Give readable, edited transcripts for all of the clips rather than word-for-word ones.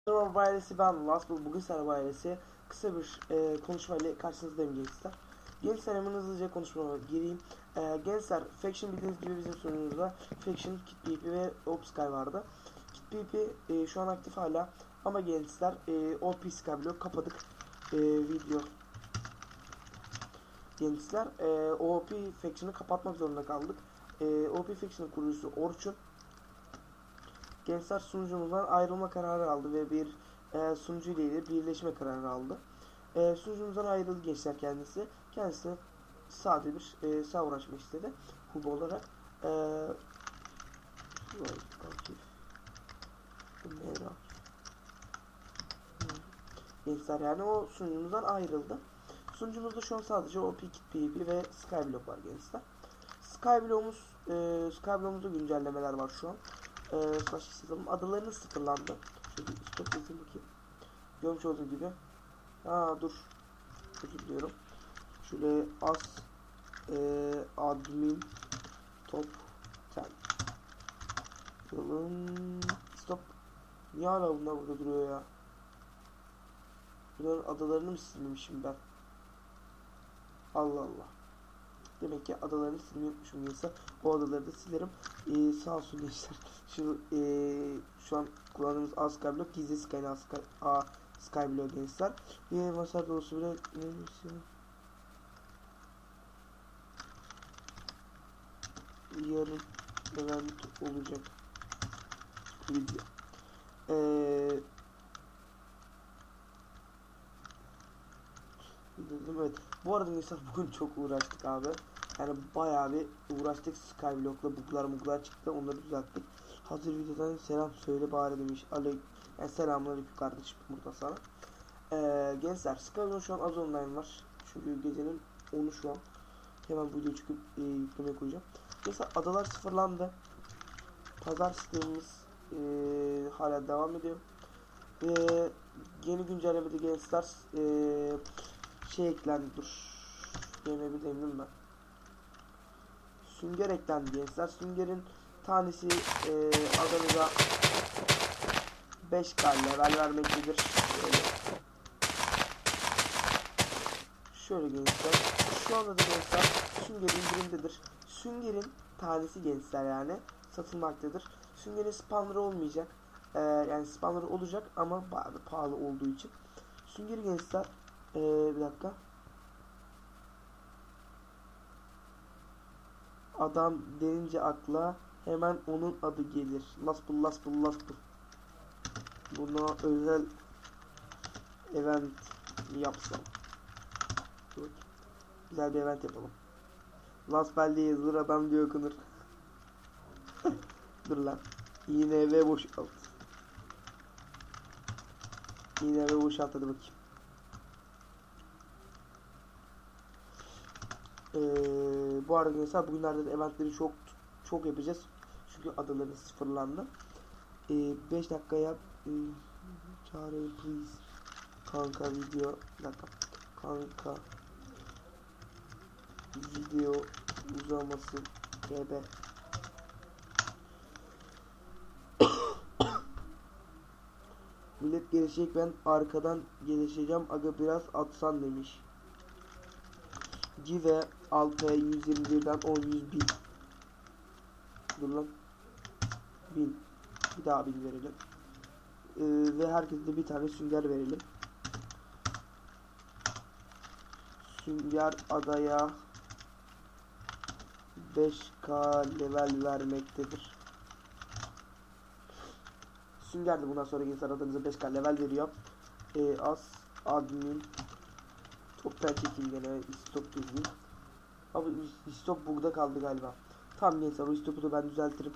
Merhaba ailesi, ben Lastbull. Bugün Server ailesi kısa bir konuşmayla karşınızdayım gençler. Gençler, hemen hızlıca konuşmama gireyim. Gençler, Faction bildiğiniz gibi bizim sorunumuzda Faction, Kit PP ve OpSky vardı. Kit PP şu an aktif hala, ama gençler OP Skyblock kapadık. Video gençler, OP Faction'ı kapatmak zorunda kaldık. OP Faction'ın kurucusu Orçun gençler sunucumuzdan ayrılma kararı aldı ve bir sunucu ile birleşme kararı aldı. Sunucumuzdan ayrıldı gençler kendisi. Kendisi sade bir server açmak istedi. Hub olarak. Gençler yani o sunucumuzdan ayrıldı. Sunucumuzda şu an sadece OP Kit PvP ve Skyblock var gençler. Skyblock'umuzda güncellemeler var şu an. Adalarını sıfırlandı. Şöyle stop yazayım bakayım. Görmüş olduğunuz gibi. Dur. Özür diliyorum. Şöyle admin top 10. Stop. Niye hala bunlar burada duruyor ya? Bunların adalarını mı silmişim ben? Allah Allah. Demek ki adalarını silmeyi unutmuşum gençler. O adaları da silerim. Sağ olsun gençler. Şu an kullandığımız Skyblock gizli Skyblock gençler. Yine masar dolusu bile yarın event olacak video. Evet. Bu arada gençler bugün çok uğraştık abi. Yani bayağı bir uğraştık. Skyblock'la buglar çıktı. Onları düzelttik. Hazır videodan selam söyle bari demiş. Yani selamünaleyküm kardeşim burada sana. Gençler Skyblock şu an az online var. Çünkü gecenin 10'u şu an. Hemen video çıkıp yüklemeye koyacağım. Gençler adalar sıfırlandı. Pazar sistemimiz hala devam ediyor. Yeni güncellemede gençler eklendi, dur. Yemebileyim ben. Sünger eklendi gençler. Süngerin tanesi adanıza 5k level vermektedir. Şöyle gençler. Şu anda da gençler sünger indirimdedir. Süngerin tanesi gençler yani satılmaktadır. Süngerin spawner'ı olmayacak. Yani spawner'ı olacak ama bayağı pahalı olduğu için. Sünger gençler bir dakika. Adam denince akla hemen onun adı gelir. Lastbull. Buna özel event yapsam. Güzel bir event yapalım. Lastbell diye yazılır, adam diye okunur. Dur lan. Yine eve boşalt. Hadi bakayım. Bu arada mesela bugünlerde de eventleri çok yapacağız. Çünkü adaları sıfırlandı. 5 dakika yap. Çağırayım please. Kanka video. Bir dakika. Kanka video uzamasın. GB. Millet gelecek, ben arkadan gelişeceğim. Aga biraz atsan demiş. Give 6'ya 121'den 10 100 bin. Dur lan. 1000. Bir daha 1000 verelim. Ve herkese de bir tane sünger verelim. Sünger adaya 5k level vermektedir. Sünger de bundan sonra gençler adınıza 5k level veriyor. Admin toptan çekeyim gene. Stop düzgün. Abi stop bug'da kaldı galiba. Tamam gençler, o stopu da ben düzeltirim.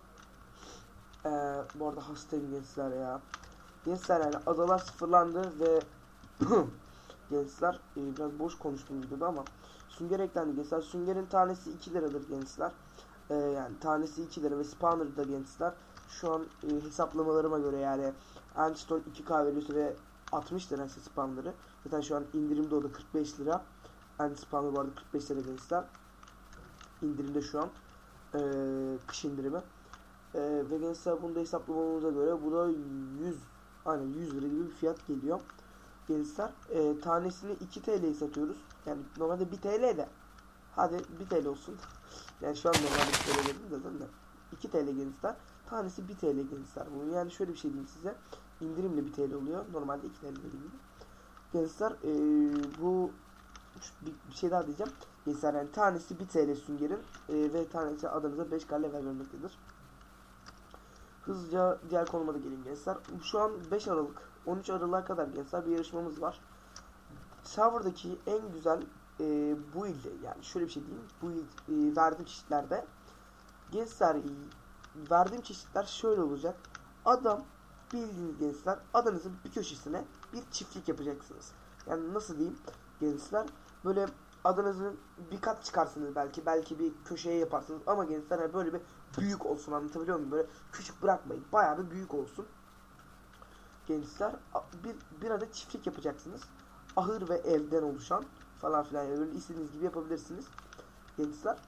Bu arada hastayım gençler ya. Gençler yani adalar sıfırlandı ve gençler biraz boş konuştum videoda ama sünger eklendi gençler. Süngerin tanesi 2 liradır gençler. Yani tanesi 2 lira ve spawner'da gençler. Şu an hesaplamalarıma göre yani Endstone 2k veriyorsa ve 60 lira spawner'ı. Zaten şu an indirimde, o da 45 lira. Spawner bu arada 45 lira gençler. İndirimde şu an. Kış indirimi. Ve gençler bunu da hesaplamamıza göre bu da 100 Aynen 100 lira gibi bir fiyat geliyor. Gençler tanesini 2 TL'ye satıyoruz. Yani normalde 1 TL de. Hadi 1 TL olsun. Yani şu an normalde 1 TL dedim de zaten. 2 TL gençler. Tanesi 1 TL gençler. Bunu yani şöyle bir şey diyeyim size. İndirimle 1 TL oluyor. Normalde 2 TL dediğim gibi. Gençler bu bir şey daha diyeceğim. Gençler yani tanesi 1 TL süngerin ve tanesi adınıza 5 kale vermektedir. Hızlıca diğer konuma da geleyim gençler. Şu an 5 Aralık 13 Aralık'a kadar gençler bir yarışmamız var. Server'daki en güzel build, yani şöyle bir şey diyeyim. Build verdiğim çeşitlerde gençler, verdiğim çeşitler şöyle olacak. Adam, bildiğiniz gençler, adanızın bir köşesine bir çiftlik yapacaksınız. Yani nasıl diyeyim gençler, böyle adanızın bir kat çıkarsınız, belki bir köşeye yaparsınız ama gençler yani böyle bir büyük olsun, anlatabiliyor muyum? Böyle küçük bırakmayın, bayağı bir büyük olsun. Gençler bir adet çiftlik yapacaksınız. Ahır ve evden oluşan falan filan, yani böyle istediğiniz gibi yapabilirsiniz. Gençler.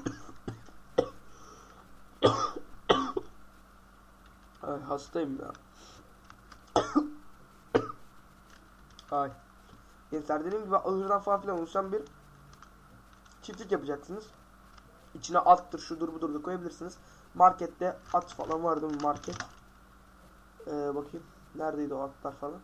Ay, hastayım ya. Ay. Gençler, dediğim gibi ahırdan falan filan oluşan bir çiftlik yapacaksınız. İçine attır, şudur budur da koyabilirsiniz. Markette at falan vardı mı market? Bakayım. Neredeydi o atlar falan?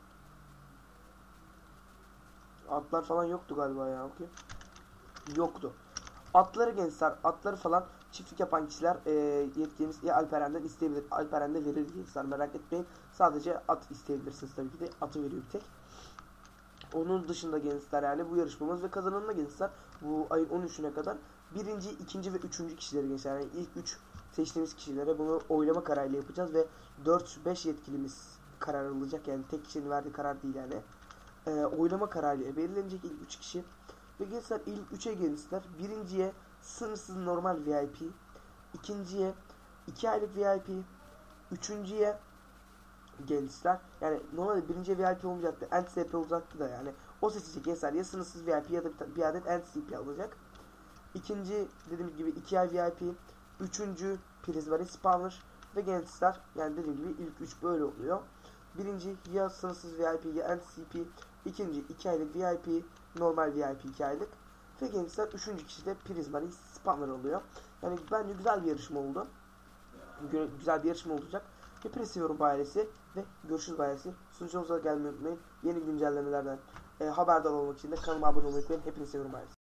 Atlar falan yoktu galiba ya. Bakayım. Yoktu. Atları gençler, atları falan çiftlik yapan kişiler yetkimiz Alperen'den isteyebilir. Alperen de verir gençler, merak etmeyin. Sadece at isteyebilirsiniz tabii ki de. Atı veriyor bir tek. Onun dışında gençler, yani bu yarışmamız ve kazananına gençler bu ayın 13'üne kadar birinci, ikinci ve üçüncü kişileri gençler, yani ilk 3 seçtiğimiz kişilere bunu oylama kararıyla yapacağız ve 4-5 yetkilimiz karar alacak, yani tek kişinin verdiği karar değil yani. Oylama kararıyla belirlenecek ilk 3 kişi. Ve gençler ilk 3'e gençler, birinciye sınırsız normal VIP, ikinciye 2 aylık VIP, üçüncüye gençler, yani normalde birinci VIP olmayacaktı, NCP olacaktı da, yani o seçecek gençler, ya sınırsız VIP ya da bir adet NCP alacak. İkinci, dediğim gibi 2 ay VIP, üçüncü Prismari Spawner ve gençler, yani dediğim gibi ilk 3 böyle oluyor. Birinci ya sınırsız VIP ya NCP, ikinci 2 aylık VIP, normal VIP 2 aylık ve gençler üçüncü kişi de Prismari Spawner oluyor. Yani bence güzel bir yarışma oldu. Güzel bir yarışma olacak. Hepinizi seviyorum ailesi ve görüşürüz ailesi. Sunucumuza gelmeyi unutmayın. Yeni güncellemelerden haberdar olmak için de kanalıma abone olmayı unutmayın. Hepinizi seviyorum ailesi.